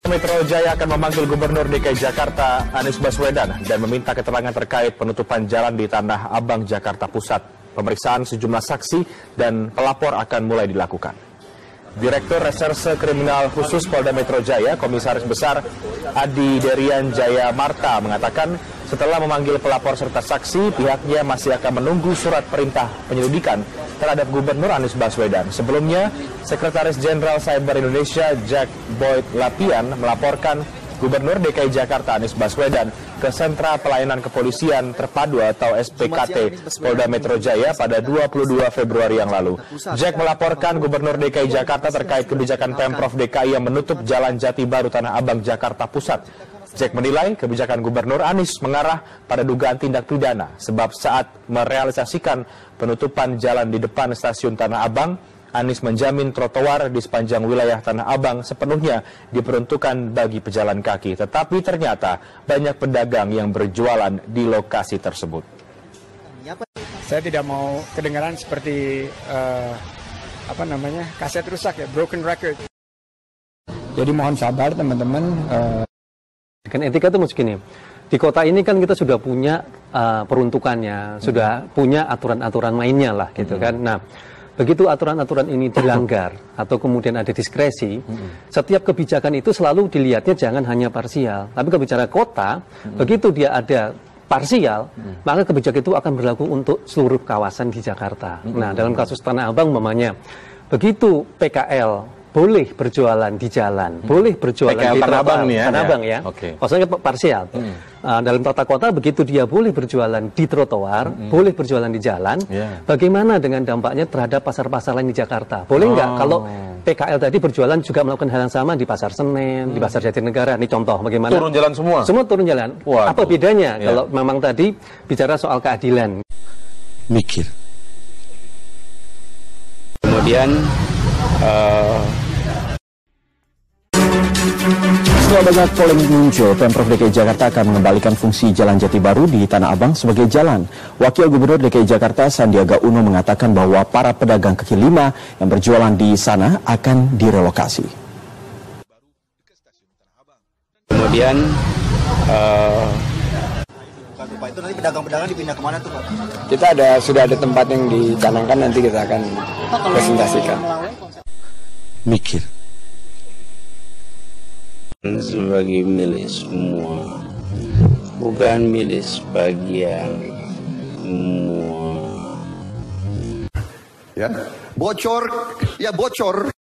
Metro Jaya akan memanggil Gubernur DKI Jakarta Anies Baswedan dan meminta keterangan terkait penutupan jalan di Tanah Abang, Jakarta Pusat. Pemeriksaan sejumlah saksi dan pelapor akan mulai dilakukan. Direktur Reserse Kriminal Khusus Polda Metro Jaya, Komisaris Besar Adi Derian Jaya Marta mengatakan setelah memanggil pelapor serta saksi, pihaknya masih akan menunggu surat perintah penyelidikan terhadap Gubernur Anies Baswedan. Sebelumnya, Sekretaris Jenderal Cyber Indonesia Jack Boyd Lapian melaporkan Gubernur DKI Jakarta Anies Baswedan ke Sentra Pelayanan Kepolisian Terpadu atau SPKT Polda Metro Jaya pada 22 Februari yang lalu. Jack melaporkan Gubernur DKI Jakarta terkait kebijakan Pemprov DKI yang menutup Jalan Jati Baru Tanah Abang, Jakarta Pusat. Jack menilai kebijakan Gubernur Anies mengarah pada dugaan tindak pidana sebab saat merealisasikan penutupan jalan di depan stasiun Tanah Abang, Anies menjamin trotoar di sepanjang wilayah Tanah Abang sepenuhnya diperuntukkan bagi pejalan kaki. Tetapi ternyata banyak pedagang yang berjualan di lokasi tersebut. Saya tidak mau kedengaran seperti kaset rusak ya, broken record. Jadi mohon sabar teman-teman. Kan etika itu mesti gini, di kota ini kan kita sudah punya peruntukannya, sudah punya aturan-aturan mainnya lah gitu kan. Nah, begitu aturan-aturan ini dilanggar atau kemudian ada diskresi, setiap kebijakan itu selalu dilihatnya jangan hanya parsial. Tapi kebijakan kota, begitu dia ada parsial, maka kebijakan itu akan berlaku untuk seluruh kawasan di Jakarta. Nah, dalam kasus Tanah Abang umpamanya, begitu PKL boleh berjualan di jalan, boleh berjualan di trotoar, Tanah Abang ya. Okay. Maksudnya parsial. Dalam tata kota begitu dia boleh berjualan di trotoar, boleh berjualan di jalan. Bagaimana dengan dampaknya terhadap pasar-pasar lain di Jakarta? Boleh nggak kalau PKL tadi berjualan juga melakukan hal yang sama di Pasar Senen, di Pasar Jatinegara? Ini contoh bagaimana? Turun jalan semua? Semua turun jalan. Waduh. Apa bedanya kalau memang tadi bicara soal keadilan? Mikir. Kemudian setelah banyak polemik muncul, Pemprov DKI Jakarta akan mengembalikan fungsi Jalan Jati Baru di Tanah Abang sebagai jalan. Wakil Gubernur DKI Jakarta Sandiaga Uno mengatakan bahwa para pedagang kaki lima yang berjualan di sana akan direlokasi. Kemudian Pak, itu nanti pedagang-pedagang dipindah kemana tuh Pak? Kita sudah ada tempat yang dicanangkan, nanti kita akan presentasikan. mikir. Sebagai milik semua, bukan milik sebagian, semua. Ya, bocor, ya bocor.